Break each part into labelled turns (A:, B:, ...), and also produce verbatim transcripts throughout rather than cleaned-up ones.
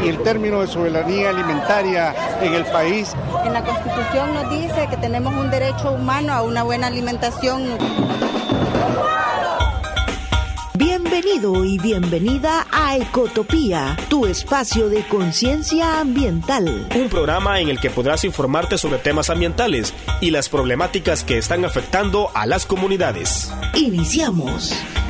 A: y el término de soberanía alimentaria en el país.
B: En la Constitución nos dice que tenemos un derecho humano a una buena alimentación.
C: Bienvenido y bienvenida a Ecotopía, tu espacio de conciencia ambiental.
D: Un programa en el que podrás informarte sobre temas ambientales y las problemáticas que están afectando a las comunidades.
C: Iniciamos.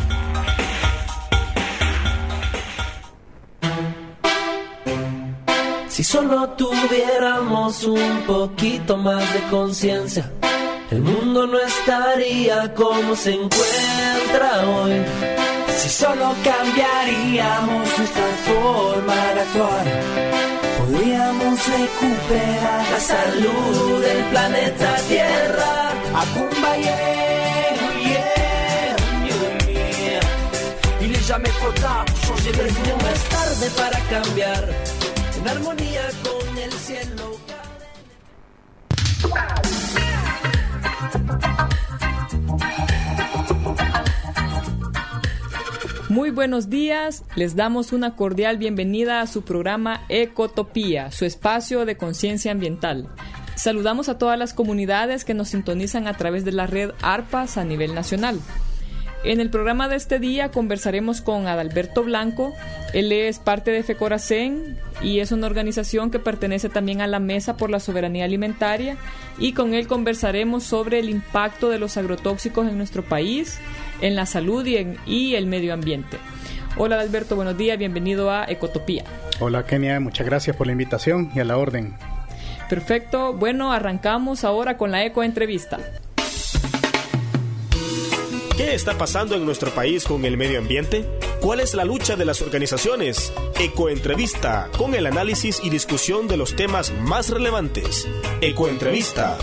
E: Si solo tuviéramos un poquito más de conciencia, el mundo no estaría como se encuentra hoy. Si solo cambiaríamos nuestra forma de actuar, podríamos recuperar la salud del planeta Tierra. Acumba, yeah, yeah, yeah, yeah. Il est jamais trop tard pour changer le monde. No es tarde para cambiar, en armonía con el cielo.
F: Muy buenos días, les damos una cordial bienvenida a su programa Ecotopía, su espacio de conciencia ambiental. Saludamos a todas las comunidades que nos sintonizan a través de la red ARPAS a nivel nacional. En el programa de este día conversaremos con Adalberto Blanco. Él es parte de FECORACEN y es una organización que pertenece también a la Mesa por la Soberanía Alimentaria, y con él conversaremos sobre el impacto de los agrotóxicos en nuestro país, en la salud y, en, y el medio ambiente. Hola Adalberto, buenos días, bienvenido a Ecotopía.
A: Hola Kenia, muchas gracias por la invitación y a la orden.
F: Perfecto, bueno, arrancamos ahora con la Ecoentrevista.
D: ¿Qué está pasando en nuestro país con el medio ambiente? ¿Cuál es la lucha de las organizaciones? Ecoentrevista, con el análisis y discusión de los temas más relevantes. Ecoentrevista.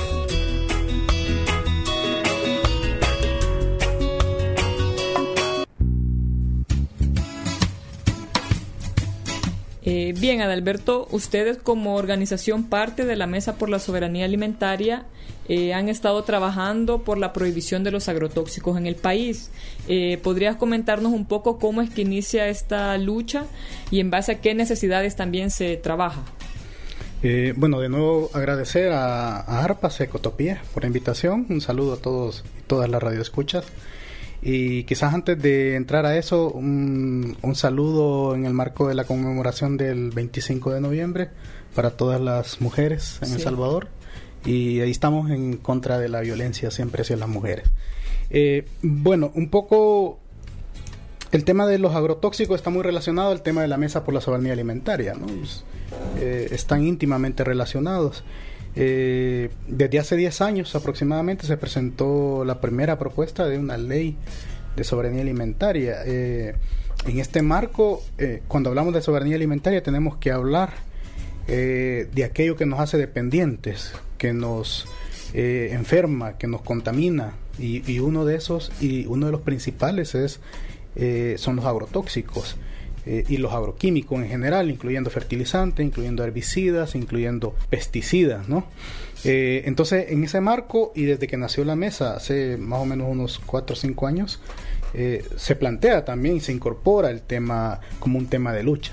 F: Eh, bien, Adalberto, ustedes como organización parte de la Mesa por la Soberanía Alimentaria eh, han estado trabajando por la prohibición de los agrotóxicos en el país. Eh, ¿Podrías comentarnos un poco cómo es que inicia esta lucha y en base a qué necesidades también se trabaja?
A: Eh, bueno, de nuevo agradecer a, a ARPAS, Ecotopía, por la invitación. Un saludo a todos y todas las radioescuchas. Y quizás antes de entrar a eso, un, un saludo en el marco de la conmemoración del veinticinco de noviembre para todas las mujeres en sí. El Salvador. Y ahí estamos en contra de la violencia siempre hacia las mujeres. Eh, bueno, un poco el tema de los agrotóxicos está muy relacionado al tema de la Mesa por la Soberanía Alimentaria, ¿no? Pues, eh, están íntimamente relacionados. Eh, desde hace diez años aproximadamente se presentó la primera propuesta de una ley de soberanía alimentaria. Eh, en este marco, eh, cuando hablamos de soberanía alimentaria tenemos que hablar eh, de aquello que nos hace dependientes, que nos eh, enferma, que nos contamina, y, y uno de esos, y uno de los principales es eh, son los agrotóxicos. Eh, y los agroquímicos en general, incluyendo fertilizantes, incluyendo herbicidas, incluyendo pesticidas, ¿no? Eh, entonces, en ese marco, y desde que nació la mesa, hace más o menos unos cuatro o cinco años, eh, se plantea también y se incorpora el tema como un tema de lucha.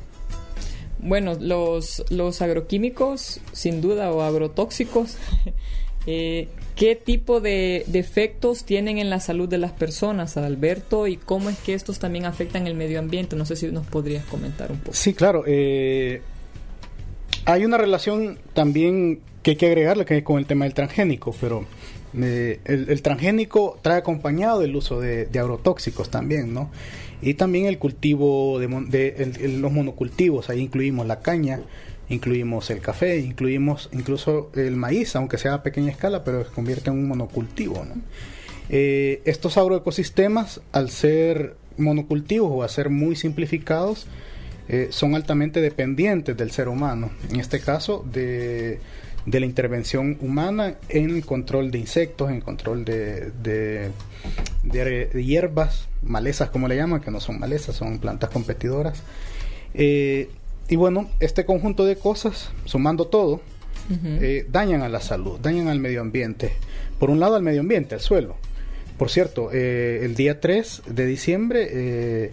F: Bueno, los, los agroquímicos, sin duda, o agrotóxicos, eh, ¿qué tipo de, de efectos tienen en la salud de las personas, Adalberto? ¿Y cómo es que estos también afectan el medio ambiente? No sé si nos podrías comentar un poco.
A: Sí, claro. Eh, hay una relación también que hay que agregarle, que es con el tema del transgénico, pero eh, el, el transgénico trae acompañado el uso de, de agrotóxicos también, ¿no? Y también el cultivo de, de el, el, los monocultivos, ahí incluimos la caña, incluimos el café, incluimos incluso el maíz, aunque sea a pequeña escala, pero se convierte en un monocultivo, ¿no? Eh, estos agroecosistemas, al ser monocultivos o a ser muy simplificados, eh, son altamente dependientes del ser humano, en este caso de, de la intervención humana en el control de insectos, en el control de, de, de, de hierbas, malezas como le llaman, que no son malezas, son plantas competidoras. Eh, Y bueno, este conjunto de cosas, sumando todo, uh-huh. eh, dañan a la salud, dañan al medio ambiente. Por un lado al medio ambiente, al suelo. Por cierto, eh, el día tres de diciembre eh,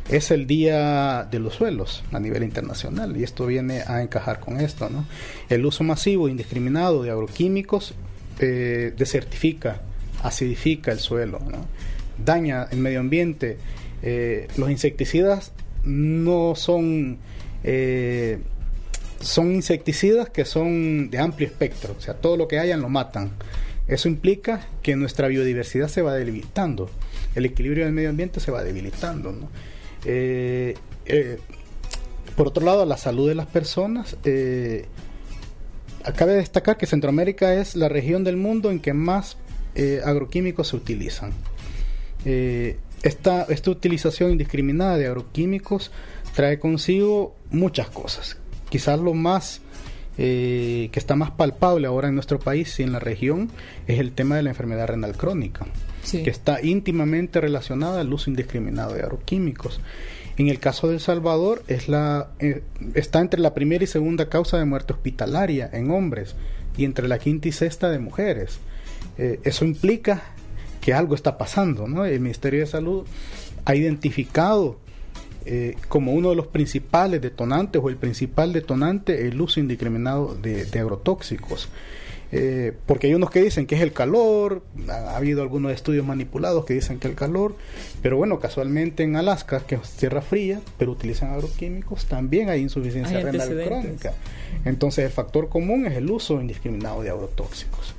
A: es el Día de los Suelos a nivel internacional, y esto viene a encajar con esto, ¿no? El uso masivo e indiscriminado de agroquímicos eh, desertifica, acidifica el suelo, ¿no? Daña el medio ambiente. Eh, los insecticidas no son eh, son insecticidas que son de amplio espectro, o sea, todo lo que hayan lo matan. Eso implica que nuestra biodiversidad se va debilitando, el equilibrio del medio ambiente se va debilitando, ¿no? Eh, eh, por otro lado, la salud de las personas, eh, cabe destacar que Centroamérica es la región del mundo en que más eh, agroquímicos se utilizan. Eh, esta, esta utilización indiscriminada de agroquímicos trae consigo muchas cosas. Quizás lo más eh, que está más palpable ahora en nuestro país y en la región es el tema de la enfermedad renal crónica, sí, que está íntimamente relacionada al uso indiscriminado de agroquímicos. En el caso de El Salvador es la eh, está entre la primera y segunda causa de muerte hospitalaria en hombres y entre la quinta y sexta de mujeres. Eh, eso implica que algo está pasando, ¿no? El Ministerio de Salud ha identificado eh, como uno de los principales detonantes o el principal detonante el uso indiscriminado de, de agrotóxicos. Eh, porque hay unos que dicen que es el calor, ha, ha habido algunos estudios manipulados que dicen que el calor, pero bueno, casualmente en Alaska, que es tierra fría, pero utilizan agroquímicos, también hay insuficiencia hay renal crónica. Entonces el factor común es el uso indiscriminado de agrotóxicos.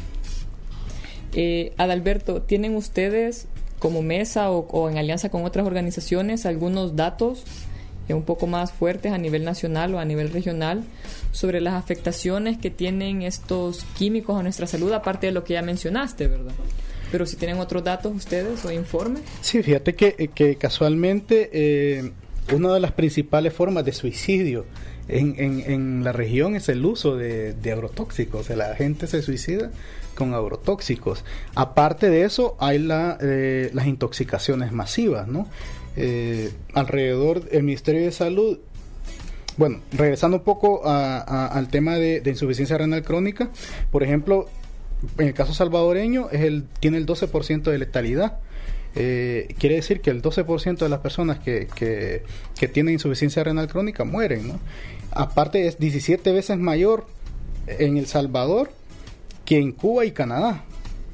F: Eh, Adalberto, ¿tienen ustedes como mesa o, o en alianza con otras organizaciones algunos datos eh, un poco más fuertes a nivel nacional o a nivel regional sobre las afectaciones que tienen estos químicos a nuestra salud, aparte de lo que ya mencionaste, ¿verdad? Pero si tienen otros datos ustedes o informes.
A: Sí, fíjate que, que casualmente eh, una de las principales formas de suicidio en, en, en la región es el uso de, de agrotóxicos. O sea, la gente se suicida con agrotóxicos. Aparte de eso, hay la, eh, las intoxicaciones masivas, ¿no? Eh, alrededor del Ministerio de Salud, bueno, regresando un poco a, a, al tema de, de insuficiencia renal crónica, por ejemplo, en el caso salvadoreño es el, tiene el doce por ciento de letalidad. Eh, quiere decir que el doce por ciento de las personas que, que, que tienen insuficiencia renal crónica mueren, ¿no? Aparte es diecisiete veces mayor en El Salvador que en Cuba y Canadá.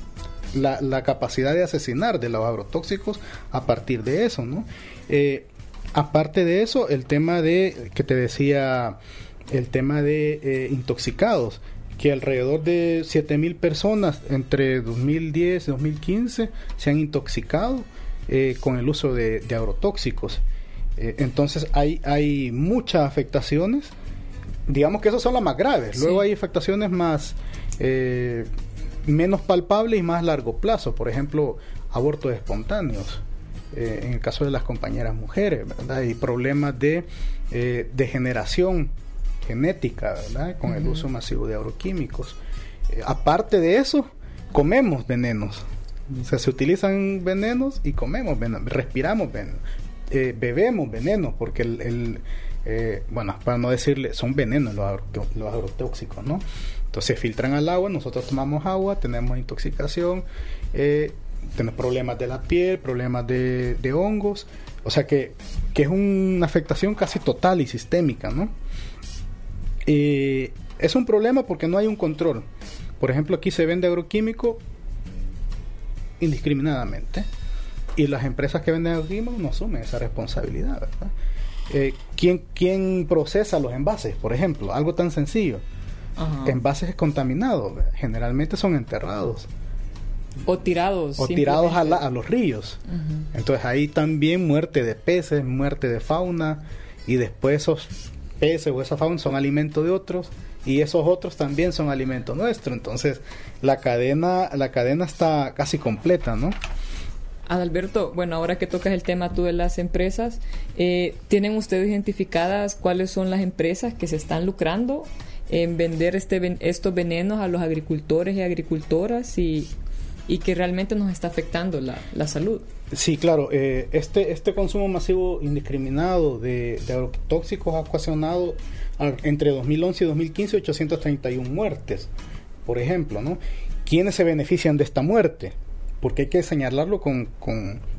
A: La, la capacidad de asesinar de los agrotóxicos a partir de eso, ¿no? Eh, aparte de eso, el tema de, que te decía, el tema de eh, intoxicados, que alrededor de siete mil personas entre dos mil diez y dos mil quince se han intoxicado eh, con el uso de, de agrotóxicos. Eh, entonces hay, hay muchas afectaciones, digamos que esas son las más graves. Sí. Luego hay afectaciones más eh, menos palpables y más a largo plazo, por ejemplo, abortos espontáneos, eh, en el caso de las compañeras mujeres, ¿verdad? Y problemas de eh, degeneración genética, ¿verdad? Con uh-huh. el uso masivo de agroquímicos. Eh, aparte de eso, comemos venenos. O sea, se utilizan venenos y comemos venenos, respiramos venenos, eh, bebemos venenos, porque el, el eh, bueno, para no decirle, son venenos los, agro, los agrotóxicos, ¿no? Entonces se filtran al agua, nosotros tomamos agua, tenemos intoxicación, eh, tenemos problemas de la piel, problemas de, de hongos, o sea que, que es una afectación casi total y sistémica, ¿no? Eh, es un problema porque no hay un control. Por ejemplo, aquí se vende agroquímico indiscriminadamente y las empresas que venden agroquímicos no asumen esa responsabilidad, ¿verdad? Eh, ¿quién, ¿Quién procesa los envases? Por ejemplo, algo tan sencillo. Ajá. Envases contaminados generalmente son enterrados
F: o tirados
A: o tirados a, la, a los ríos. Uh-huh. Entonces ahí también muerte de peces, muerte de fauna, y después esos peces o esa fauna son alimento de otros y esos otros también son alimento nuestro. Entonces la cadena la cadena está casi completa, ¿no?
F: Adalberto, bueno, ahora que tocas el tema tú de las empresas, eh, ¿tienen ustedes identificadas cuáles son las empresas que se están lucrando en vender este estos venenos a los agricultores y agricultoras y, y que realmente nos está afectando la, la salud?
A: Sí, claro. Eh, este este consumo masivo indiscriminado de, de agrotóxicos ha ocasionado entre dos mil once y dos mil quince ochocientas treinta y una muertes, por ejemplo, ¿no? ¿Quiénes se benefician de esta muerte? Porque hay que señalarlo con, con,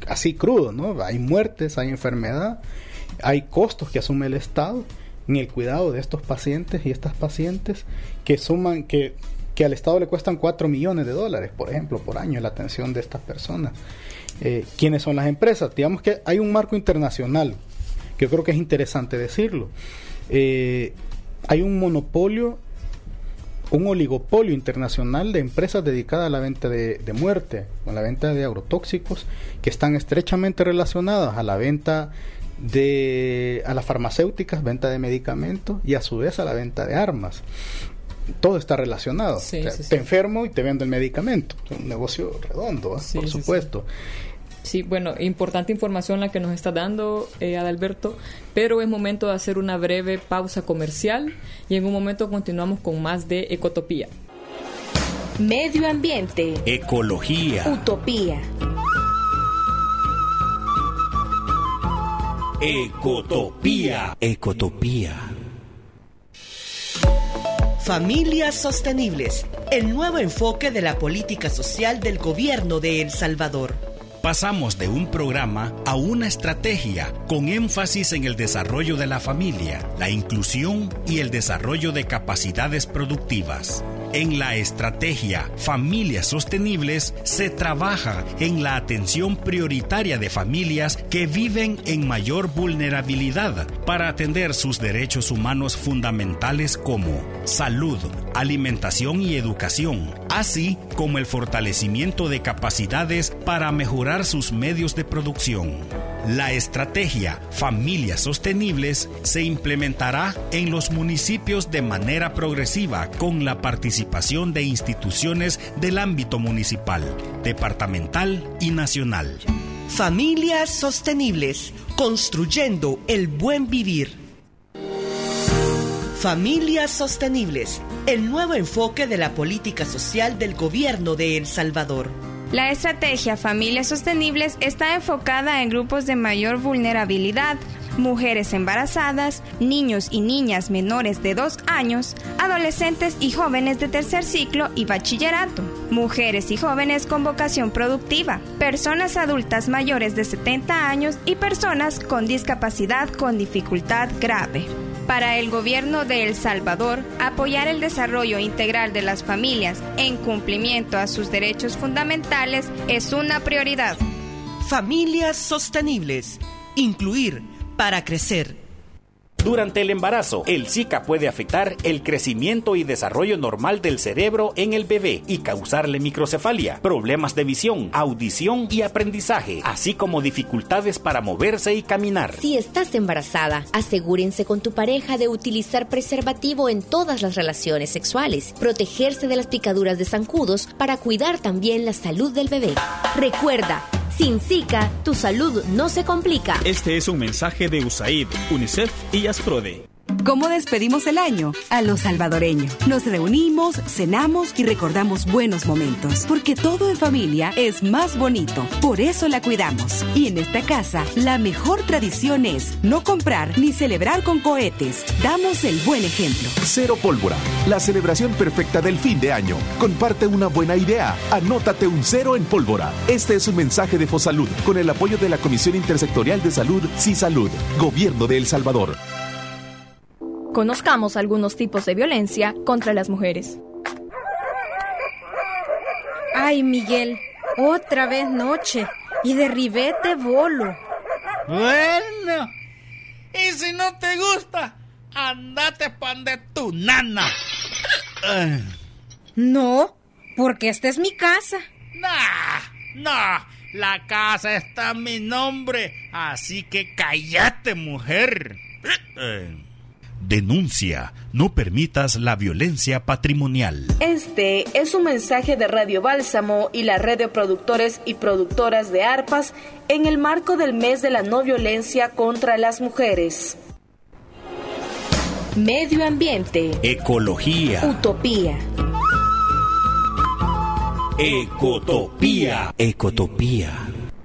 A: así crudo, ¿no? Hay muertes, hay enfermedad, hay costos que asume el Estado en el cuidado de estos pacientes y estas pacientes que suman, que, que al Estado le cuestan cuatro millones de dólares, por ejemplo, por año la atención de estas personas. Eh, ¿Quiénes son las empresas? Digamos que hay un marco internacional, que yo creo que es interesante decirlo. Eh, hay un monopolio, un oligopolio internacional de empresas dedicadas a la venta de, de muerte, a la venta de agrotóxicos, que están estrechamente relacionadas a la venta de, a las farmacéuticas, venta de medicamentos y a su vez a la venta de armas. Todo está relacionado.
F: Sí,
A: o sea,
F: sí,
A: te
F: sí.
A: enfermo y te vendo el medicamento. Es un negocio redondo, ¿eh?
F: Sí,
A: por
F: sí,
A: supuesto.
F: Sí. Sí, bueno, importante información la que nos está dando eh, Adalberto, pero es momento de hacer una breve pausa comercial y en un momento continuamos con más de Ecotopía.
C: Medio ambiente.
G: Ecología.
C: Utopía.
G: Ecotopía. Ecotopía.
C: Familias sostenibles. El nuevo enfoque de la política social del gobierno de El Salvador.
G: Pasamos de un programa a una estrategia con énfasis en el desarrollo de la familia, la inclusión y el desarrollo de capacidades productivas. En la estrategia Familias Sostenibles se trabaja en la atención prioritaria de familias que viven en mayor vulnerabilidad para atender sus derechos humanos fundamentales como salud, alimentación y educación, así como el fortalecimiento de capacidades para mejorar sus medios de producción. La estrategia Familias Sostenibles se implementará en los municipios de manera progresiva con la participación de instituciones del ámbito municipal, departamental y nacional.
C: Familias sostenibles, construyendo el buen vivir. Familias sostenibles, el nuevo enfoque de la política social del gobierno de El Salvador.
H: La estrategia Familias Sostenibles está enfocada en grupos de mayor vulnerabilidad, mujeres embarazadas, niños y niñas menores de dos años, adolescentes y jóvenes de tercer ciclo y bachillerato, mujeres y jóvenes con vocación productiva, personas adultas mayores de setenta años y personas con discapacidad con dificultad grave. Para el gobierno de El Salvador, apoyar el desarrollo integral de las familias en cumplimiento a sus derechos fundamentales es una prioridad.
C: Familias sostenibles, incluir para crecer.
I: Durante el embarazo, el Zika puede afectar el crecimiento y desarrollo normal del cerebro en el bebé y causarle microcefalia, problemas de visión, audición y aprendizaje, así como dificultades para moverse y caminar.
J: Si estás embarazada, asegúrense con tu pareja de utilizar preservativo en todas las relaciones sexuales, protegerse de las picaduras de zancudos para cuidar también la salud del bebé. Recuerda, sin Zika, tu salud no se complica.
K: Este es un mensaje de U S A I D, UNICEF y ASPRODE.
L: ¿Cómo despedimos el año? A lo salvadoreño. Nos reunimos, cenamos y recordamos buenos momentos. Porque todo en familia es más bonito. Por eso la cuidamos. Y en esta casa, la mejor tradición es no comprar ni celebrar con cohetes. Damos el buen ejemplo.
M: Cero pólvora. La celebración perfecta del fin de año. Comparte una buena idea. Anótate un cero en pólvora. Este es un mensaje de Fosalud con el apoyo de la Comisión Intersectorial de Salud, CISALUD, Gobierno de El Salvador.
N: Conozcamos algunos tipos de violencia contra las mujeres.
O: Ay, Miguel, otra vez noche y derribete bolo.
P: Bueno, y si no te gusta, andate pan de tu nana.
O: No, porque esta es mi casa.
P: Nah, no, la casa está a mi nombre, así que cállate, mujer.
G: Denuncia. No permitas la violencia patrimonial.
Q: Este es un mensaje de Radio Bálsamo y la red de productores y productoras de arpas en el marco del mes de la no violencia contra las mujeres.
C: Medio ambiente.
G: Ecología.
C: Utopía.
G: Ecotopía. Ecotopía.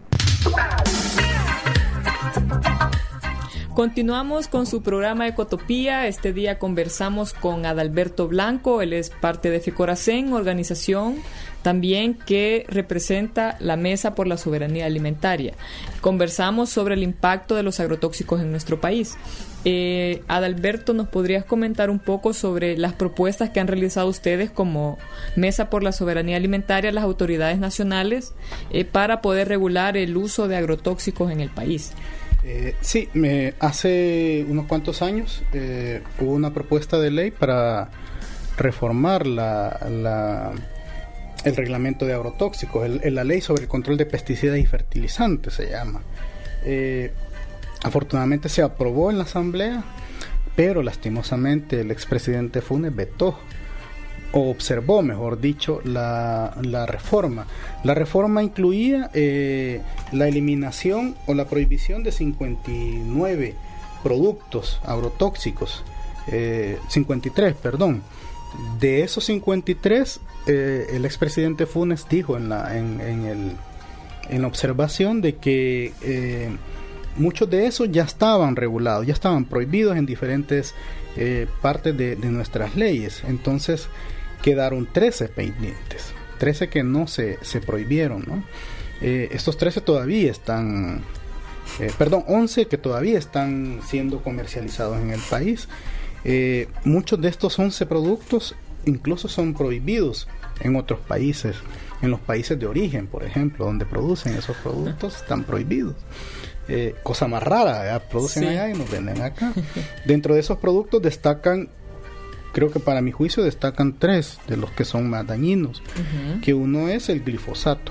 F: Continuamos con su programa Ecotopía. Este día conversamos con Adalberto Blanco. Él es parte de FECORACEN, organización también qué representa la Mesa por la Soberanía Alimentaria. Conversamos sobre el impacto de los agrotóxicos en nuestro país. Eh, Adalberto, ¿nos podrías comentar un poco sobre las propuestas que han realizado ustedes como Mesa por la Soberanía Alimentaria a las autoridades nacionales eh, para poder regular el uso de agrotóxicos en el país?
A: Eh, sí, me, hace unos cuantos años eh, hubo una propuesta de ley para reformar la, la, el reglamento de agrotóxicos, el, el, la ley sobre el control de pesticidas y fertilizantes se llama. Eh, afortunadamente se aprobó en la asamblea, pero lastimosamente el expresidente Funes vetó o observó, mejor dicho, la, la reforma. La reforma incluía eh, la eliminación o la prohibición de cincuenta y nueve productos agrotóxicos, eh, cincuenta y tres, perdón. De esos cincuenta y tres, eh, el expresidente Funes dijo en la, en, en, el, en la observación de que eh, muchos de esos ya estaban regulados, ya estaban prohibidos en diferentes eh, partes de, de nuestras leyes. Entonces quedaron trece pendientes, trece que no se, se prohibieron, ¿no? Eh, estos trece todavía están, eh, perdón, once que todavía están siendo comercializados en el país. Eh, muchos de estos once productos incluso son prohibidos en otros países, en los países de origen, por ejemplo, donde producen esos productos, están prohibidos. Eh, cosa más rara, ¿verdad? Producen sí. allá y nos venden acá. Dentro de esos productos destacan, creo que para mi juicio destacan tres de los que son más dañinos, uh-huh. que uno es el glifosato,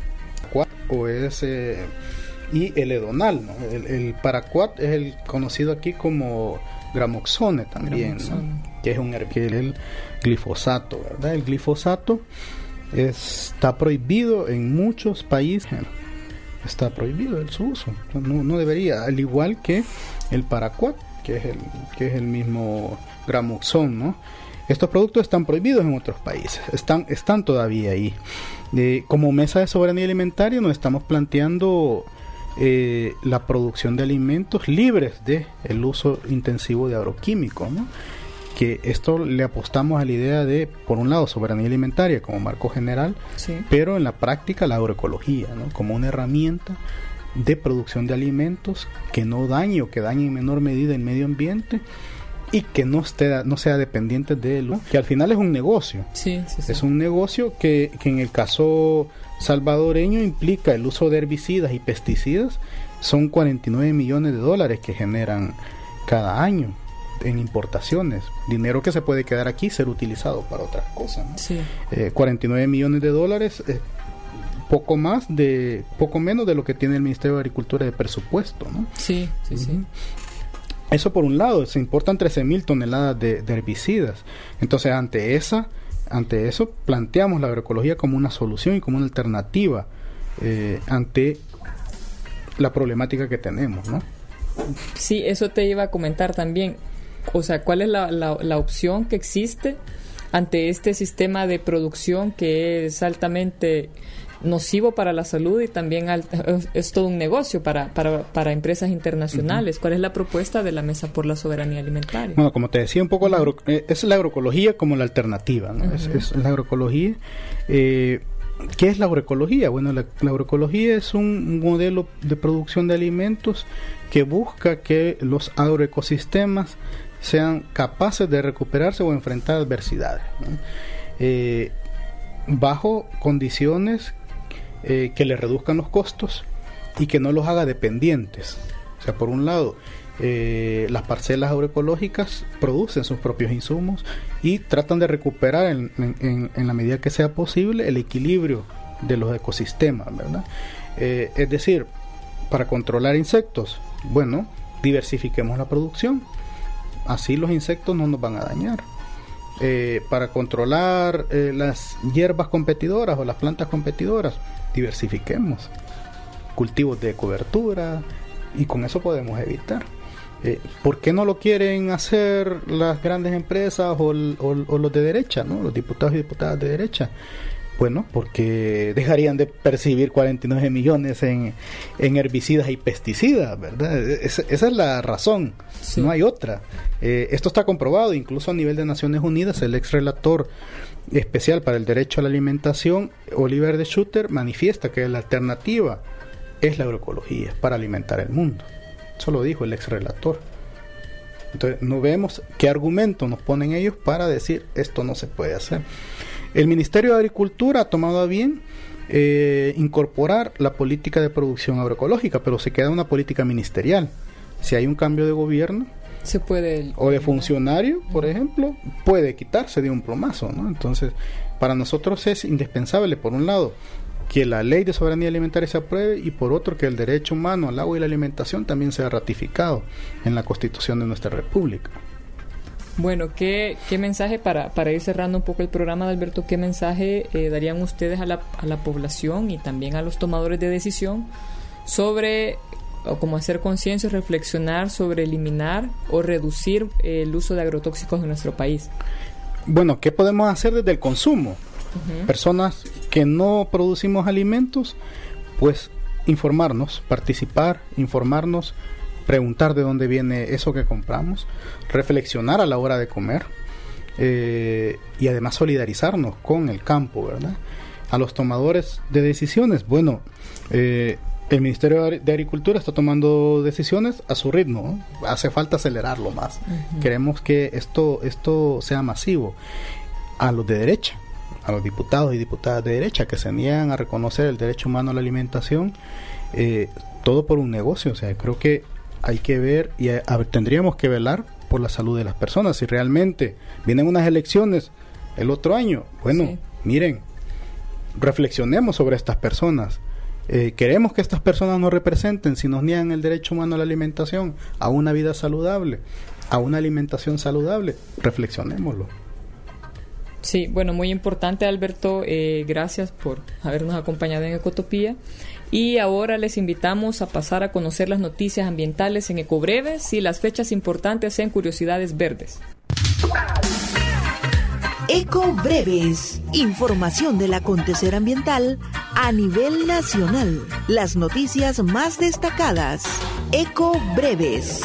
A: o es eh, y el edonal, ¿no? El, el paraquat es el conocido aquí como gramoxone también, gramoxone. ¿No? Que es un herbicida, el glifosato, ¿verdad? El glifosato está prohibido en muchos países, está prohibido el su uso, no, no debería, al igual que el paraquat, que es el que es el mismo gramoxone, ¿no? Estos productos están prohibidos en otros países, están están todavía ahí. Eh, como Mesa de Soberanía Alimentaria nos estamos planteando eh, la producción de alimentos libres de el uso intensivo de agroquímicos, ¿no? Que esto le apostamos a la idea de, por un lado, soberanía alimentaria como marco general, sí. pero en la práctica la agroecología, ¿no? Como una herramienta de producción de alimentos que no dañe o que dañe en menor medida el medio ambiente y que no esté, no sea dependiente de él, ¿no? Que al final es un negocio.
F: Sí, sí, sí.
A: Es un negocio que, que en el caso salvadoreño implica el uso de herbicidas y pesticidas. Son cuarenta y nueve millones de dólares que generan cada año en importaciones, dinero que se puede quedar aquí y ser utilizado para otras cosas, ¿no? Sí. eh, cuarenta y nueve millones de dólares, eh, poco más de poco menos de lo que tiene el Ministerio de Agricultura de presupuesto, ¿no?
F: Sí, sí, uh-huh. sí.
A: Eso por un lado, se importan trece mil toneladas de, de herbicidas. Entonces, ante esa ante eso planteamos la agroecología como una solución y como una alternativa eh, ante la problemática que tenemos, ¿no?
F: Sí, eso te iba a comentar también. O sea, ¿cuál es la, la, la opción que existe ante este sistema de producción que es altamente nocivo para la salud y también alt, es todo un negocio para, para, para empresas internacionales? Uh-huh. ¿Cuál es la propuesta de la Mesa por la Soberanía Alimentaria?
A: Bueno, como te decía un poco, la agro, eh, es la agroecología como la alternativa, ¿no? Uh-huh. es, es la agroecología. Eh, ¿Qué es la agroecología? Bueno, la, la agroecología es un modelo de producción de alimentos que busca que los agroecosistemas sean capaces de recuperarse o enfrentar adversidades, ¿no? eh, bajo condiciones eh, que les reduzcan los costos y que no los haga dependientes. O sea, por un lado, eh, las parcelas agroecológicas producen sus propios insumos y tratan de recuperar en, en, en la medida que sea posible el equilibrio de los ecosistemas, ¿verdad? Eh, es decir, para controlar insectos, bueno, diversifiquemos la producción, así los insectos no nos van a dañar. Eh, para controlar eh, las hierbas competidoras o las plantas competidoras, diversifiquemos cultivos de cobertura y con eso podemos evitar. Eh, ¿Por qué no lo quieren hacer las grandes empresas o, o, o los de derecha, ¿no? Los diputados y diputadas de derecha? Bueno, porque dejarían de percibir cuarenta y nueve millones en, en herbicidas y pesticidas, ¿verdad? Es, esa es la razón, sí. No hay otra. Eh, esto está comprobado, incluso a nivel de Naciones Unidas, el ex relator especial para el derecho a la alimentación, Oliver de Schutter, manifiesta que la alternativa es la agroecología para alimentar el mundo. Eso lo dijo el ex relator. Entonces, no vemos qué argumento nos ponen ellos para decir esto no se puede hacer. El Ministerio de Agricultura ha tomado a bien eh, incorporar la política de producción agroecológica, pero se queda una política ministerial. Si hay un cambio de gobierno,
F: se puede,
A: o de funcionario, por ejemplo, puede quitarse de un plumazo, ¿no? Entonces, para nosotros es indispensable, por un lado, que la ley de soberanía alimentaria se apruebe, y por otro, que el derecho humano al agua y la alimentación también sea ratificado en la Constitución de nuestra República.
F: Bueno, ¿qué, qué mensaje, para, para ir cerrando un poco el programa, Alberto, qué mensaje eh, darían ustedes a la, a la población y también a los tomadores de decisión sobre, o cómo hacer conciencia y reflexionar sobre eliminar o reducir eh, el uso de agrotóxicos en nuestro país?
A: Bueno, ¿qué podemos hacer desde el consumo? Uh-huh. Personas que no producimos alimentos, pues informarnos, participar, informarnos, preguntar de dónde viene eso que compramos, reflexionar a la hora de comer, eh, y además solidarizarnos con el campo, ¿verdad? A los tomadores de decisiones, bueno, eh, el Ministerio de Agricultura está tomando decisiones a su ritmo, ¿no? Hace falta acelerarlo más. Uh-huh. Queremos que esto, esto sea masivo. A los de derecha, a los diputados y diputadas de derecha que se niegan a reconocer el derecho humano a la alimentación, eh, todo por un negocio. O sea, creo que hay que ver y a, a, tendríamos que velar por la salud de las personas. Si realmente vienen unas elecciones el otro año, bueno, sí. Miren, reflexionemos sobre estas personas. Eh, queremos que estas personas nos representen. Si nos niegan el derecho humano a la alimentación, a una vida saludable, a una alimentación saludable, reflexionémoslo.
F: Sí, bueno, muy importante, Alberto. Eh, gracias por habernos acompañado en Ecotopía. Y ahora les invitamos a pasar a conocer las noticias ambientales en Ecobreves y las fechas importantes en Curiosidades Verdes.
R: Ecobreves, información del acontecer ambiental a nivel nacional. Las noticias más destacadas. Ecobreves.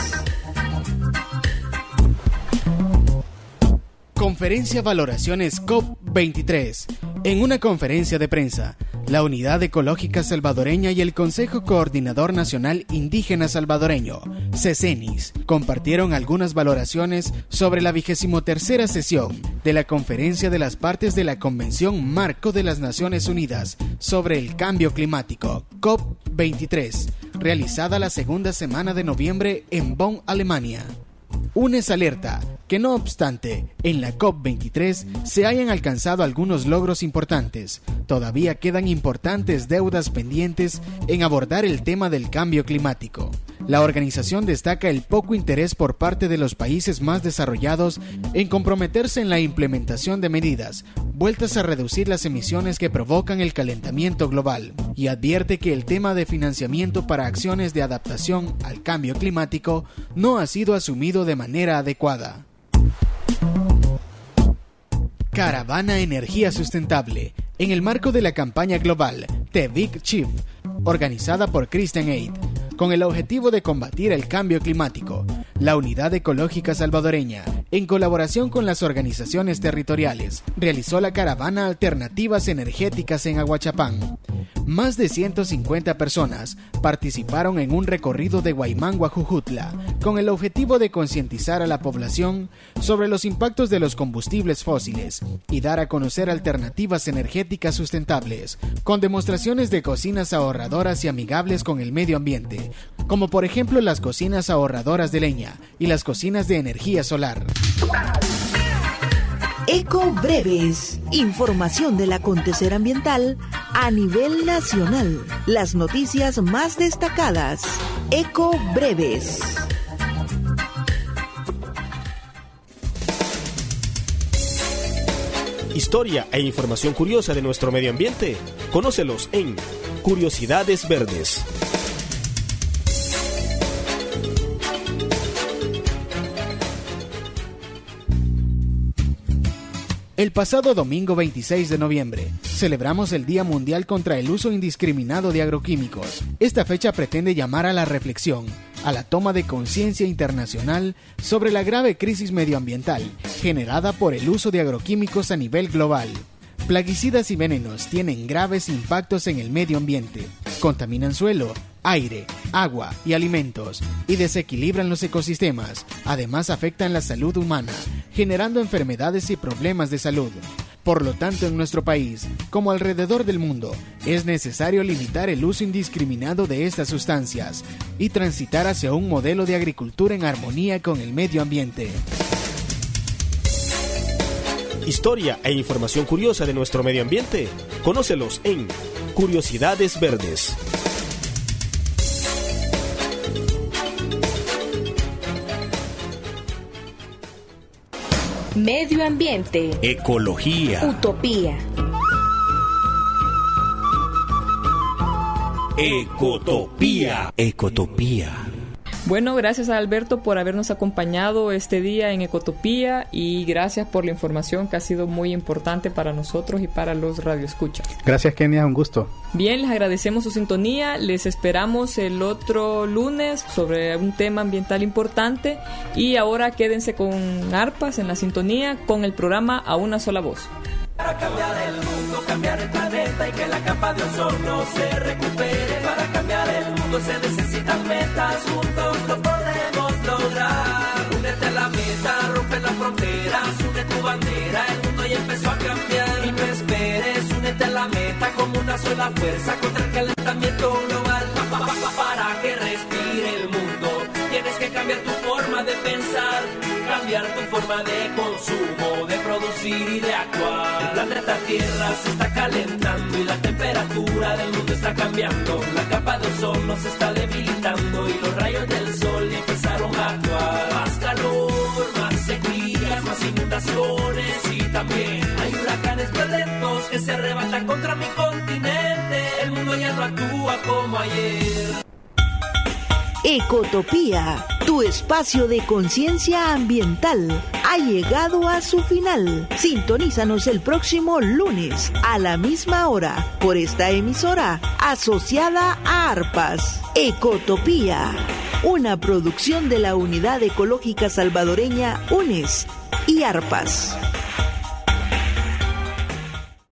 S: Conferencia Valoraciones COP veintitrés. En una conferencia de prensa, la Unidad Ecológica Salvadoreña y el Consejo Coordinador Nacional Indígena Salvadoreño, CESENIS, compartieron algunas valoraciones sobre la vigésimo tercera sesión de la Conferencia de las Partes de la Convención Marco de las Naciones Unidas sobre el Cambio Climático, COP veintitrés, realizada la segunda semana de noviembre en Bonn, Alemania. UNES alerta que, no obstante, en la COP veintitrés se hayan alcanzado algunos logros importantes, todavía quedan importantes deudas pendientes en abordar el tema del cambio climático. La organización destaca el poco interés por parte de los países más desarrollados en comprometerse en la implementación de medidas vueltas a reducir las emisiones que provocan el calentamiento global, y advierte que el tema de financiamiento para acciones de adaptación al cambio climático no ha sido asumido de manera adecuada. Caravana Energía Sustentable, en el marco de la campaña global The Big Shift, organizada por Christian Aid, con el objetivo de combatir el cambio climático. La Unidad Ecológica Salvadoreña, en colaboración con las organizaciones territoriales, realizó la caravana Alternativas Energéticas en Aguachapán. Más de ciento cincuenta personas participaron en un recorrido de Guaymán a Jujutla, con el objetivo de concientizar a la población sobre los impactos de los combustibles fósiles y dar a conocer alternativas energéticas sustentables, con demostraciones de cocinas ahorradoras y amigables con el medio ambiente, como por ejemplo las cocinas ahorradoras de leña y las cocinas de energía solar.
R: Ecobreves, información del acontecer ambiental a nivel nacional. Las noticias más destacadas. Ecobreves.
D: Historia e información curiosa de nuestro medio ambiente. Conócelos en Curiosidades Verdes.
S: El pasado domingo veintiséis de noviembre celebramos el Día Mundial contra el Uso Indiscriminado de Agroquímicos. Esta fecha pretende llamar a la reflexión, a la toma de conciencia internacional sobre la grave crisis medioambiental generada por el uso de agroquímicos a nivel global. Plaguicidas y venenos tienen graves impactos en el medio ambiente, contaminan suelo, aire, agua y alimentos y desequilibran los ecosistemas. Además afectan la salud humana, generando enfermedades y problemas de salud. Por lo tanto, en nuestro país, como alrededor del mundo, es necesario limitar el uso indiscriminado de estas sustancias y transitar hacia un modelo de agricultura en armonía con el medio ambiente.
D: Historia e información curiosa de nuestro medio ambiente. Conócelos en Curiosidades Verdes.
Q: Medio ambiente.
G: Ecología.
Q: Utopía.
G: Ecotopía. Ecotopía.
F: Bueno, gracias a Alberto por habernos acompañado este día en Ecotopía y gracias por la información que ha sido muy importante para nosotros y para los radioescuchas.
A: Gracias, Kenia, un gusto.
F: Bien, les agradecemos su sintonía, les esperamos el otro lunes sobre un tema ambiental importante y ahora quédense con Arpas en la sintonía con el programa A Una Sola Voz.
E: Para cambiar el mundo, cambiar el planeta y que la capa de ozono se recupere. Para cambiar el mundo se necesitan metas, juntos lo podemos lograr. Únete a la meta, rompe las fronteras, une tu bandera, el mundo ya empezó a cambiar. Y no esperes, únete a la meta como una sola fuerza contra el calentamiento global. Pa, pa, pa, para que respire el mundo, tienes que cambiar tu forma de pensar, cambiar tu forma de consumo, de producir y de actuar. El planeta Tierra se está calentando y la temperatura del mundo está cambiando. La capa de ozono se está debilitando y los rayos del sol empezaron a actuar. Más calor, más sequías, más inundaciones y también hay huracanes violentos que se arrebatan contra mi continente. El mundo ya no actúa como ayer.
R: Ecotopía, tu espacio de conciencia ambiental, ha llegado a su final. Sintonízanos el próximo lunes a la misma hora por esta emisora asociada a Arpas. Ecotopía, una producción de la Unidad Ecológica Salvadoreña UNES y Arpas.